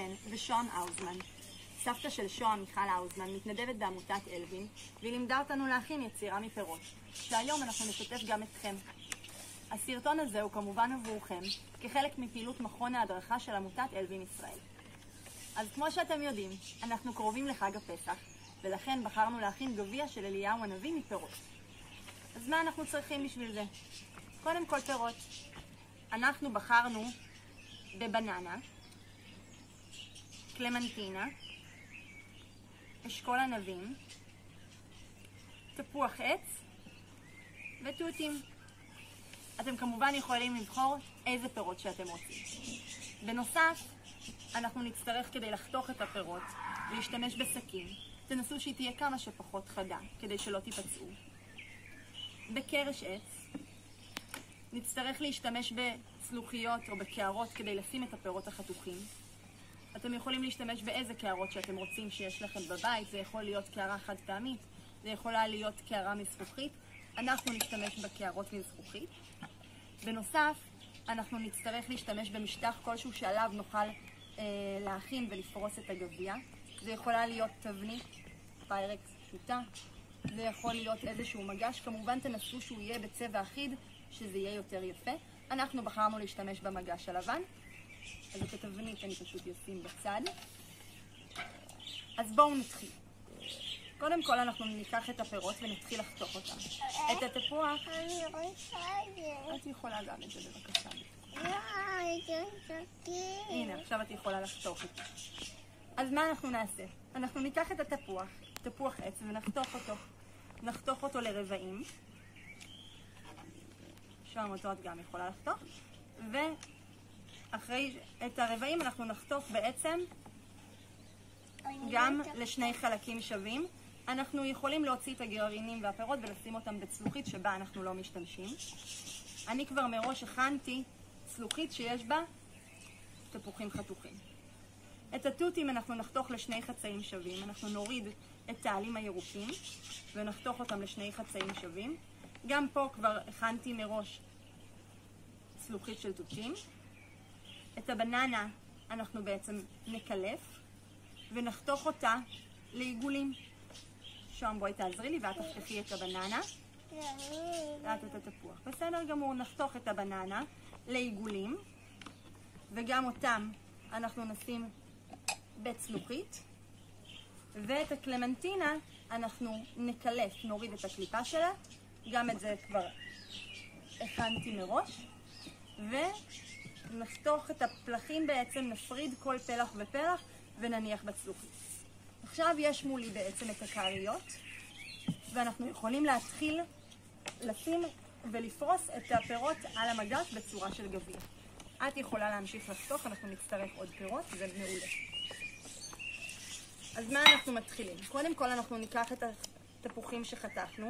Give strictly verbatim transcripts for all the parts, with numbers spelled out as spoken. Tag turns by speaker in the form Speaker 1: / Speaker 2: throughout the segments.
Speaker 1: חן ושוהם האוזמן. סבתא של שוהם, מיכל האוזמן, מתנדבת בעמותת אלווין, והיא לימדה אותנו להכין יצירה מפירות, שהיום אנחנו נשתף גם אתכם. הסרטון הזה הוא כמובן עבורכם, כחלק מפעילות מכון ההדרכה של עמותת אלווין ישראל. אז כמו שאתם יודעים, אנחנו קרובים לחג הפסח, ולכן בחרנו להכין גביע של אליהו הנביא מפירות. אז מה אנחנו צריכים בשביל זה? קודם כל פירות. אנחנו בחרנו בבננה, קלמנטינה, אשכול ענבים, תפוח עץ ותותים. אתם כמובן יכולים לבחור איזה פירות שאתם רוצים. בנוסף, אנחנו נצטרך כדי לחתוך את הפירות להשתמש בסכין. תנסו שהיא תהיה כמה שפחות חדה כדי שלא תיפצעו. בקרש עץ נצטרך להשתמש בצלוחיות או בקערות כדי לשים את הפירות החתוכים. אתם יכולים להשתמש באיזה קערות שאתם רוצים שיש לכם בבית. זה יכול להיות קערה חד פעמית, זה יכולה להיות קערה מזכוכית. אנחנו נשתמש בקערות מזכוכית. בנוסף, אנחנו נצטרך להשתמש במשטח כלשהו שעליו נוכל אה, להכין ולפרוס את הגביע. זה יכולה להיות תבנית, פיירקס פשוטה. זה יכול להיות איזשהו מגש. כמובן תנסו שהוא יהיה בצבע אחיד, שזה יהיה יותר יפה. אנחנו בחרנו להשתמש במגש הלבן. אז את התבנית אני פשוט אשים בצד. אז בואו נתחיל. קודם כל אנחנו ניקח את הפירות ונתחיל לחתוך אותם. את התפוח...
Speaker 2: אני רוצה את זה.
Speaker 1: את יכולה גם את זה בבקשה.
Speaker 2: לא, זה סכין.
Speaker 1: הנה, עכשיו את יכולה לחתוך את זה. אז מה אנחנו נעשה? אנחנו ניקח את התפוח, תפוח עץ, ונחתוך אותו. נחתוך אותו לרבעים. שם אותו את גם יכולה לחתוך. ואחרי את הרבעים אנחנו נחתוך בעצם גם לשני חלקים שווים. אנחנו יכולים להוציא את הגרעינים והפירות ולשים אותם בצלוחית שבה אנחנו לא משתמשים. אני כבר מראש הכנתי צלוחית שיש בה תפוחים חתוכים. את התותים אנחנו נחתוך לשני חצאים שווים. אנחנו נוריד את העלים הירוקים ונחתוך אותם לשני חצאים שווים. גם פה כבר הכנתי מראש צלוחית של תותים. את הבננה אנחנו בעצם נקלף ונחתוך אותה לעיגולים. שם בואי תעזרי לי ואת תחתכי את הבננה. ואת את התפוח. בסדר גמור, נחתוך את הבננה לעיגולים וגם אותם אנחנו נשים בצלוחית. ואת הקלמנטינה אנחנו נקלף, נוריד את הקליפה שלה. גם את זה כבר הכנתי מראש. ונחתוך את הפלחים בעצם, נפריד כל פלח ופלח ונניח בצלוחית. עכשיו יש מולי בעצם את הקעריות, ואנחנו יכולים להתחיל לשים ולפרוס את הפירות על המגש בצורה של גביע. את יכולה להמשיך לחתוך, אנחנו נצטרך עוד פירות, זה מעולה. אז מה אנחנו מתחילים? קודם כל אנחנו ניקח את התפוחים שחתכנו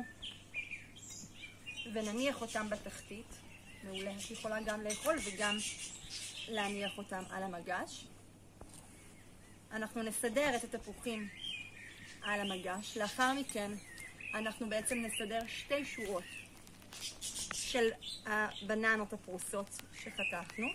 Speaker 1: ונניח אותם בתחתית. מעולה, את יכולה גם לאכול וגם להניח אותם על המגש. אנחנו נסדר את התפוחים על המגש. לאחר מכן אנחנו בעצם נסדר שתי שורות של הבננות הפרוסות שחתכנו.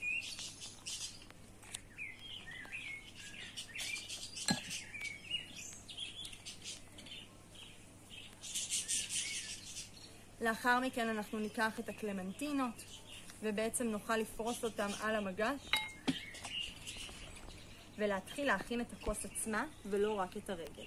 Speaker 1: לאחר מכן אנחנו ניקח את הקלמנטינות ובעצם נוכל לפרוס אותם על המגש ולהתחיל להכין את הכוס עצמה ולא רק את הרגל.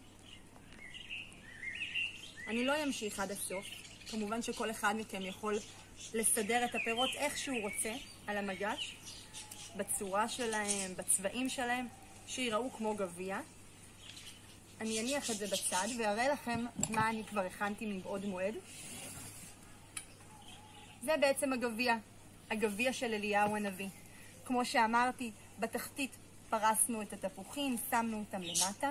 Speaker 1: אני לא אמשיך עד הסוף. כמובן שכל אחד מכם יכול לסדר את הפירות איך שהוא רוצה על המגש, בצורה שלהם, בצבעים שלהם, שיראו כמו גביע. אני אניח את זה בצד ואראה לכם מה אני כבר הכנתי מבעוד מועד. זה בעצם הגביע, הגביע של אליהו הנביא. כמו שאמרתי, בתחתית פרסנו את התפוחים, שמנו אותם למטה.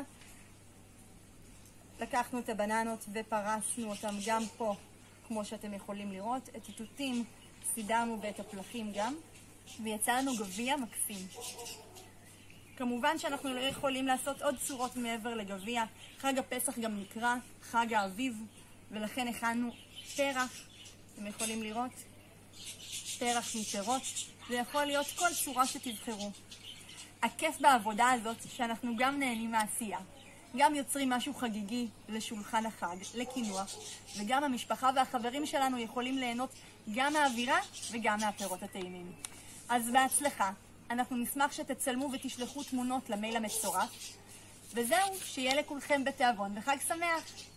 Speaker 1: לקחנו את הבננות ופרסנו אותם גם פה, כמו שאתם יכולים לראות. את התותים סידרנו ואת הפלחים גם, ויצא לנו גביע מקסים. כמובן שאנחנו לא יכולים לעשות עוד צורות מעבר לגביע. חג הפסח גם נקרא חג האביב, ולכן הכנו פרח. אתם יכולים לראות פרח מפירות. זה יכול להיות כל צורה שתבחרו. הכיף בעבודה הזאת שאנחנו גם נהנים מהעשייה, גם יוצרים משהו חגיגי לשולחן החג, לקינוח, וגם המשפחה והחברים שלנו יכולים ליהנות גם מהאווירה וגם מהפירות הטעימים. אז בהצלחה, אנחנו נשמח שתצלמו ותשלחו תמונות למייל המצורף, וזהו, שיהיה לכולכם בתיאבון וחג שמח!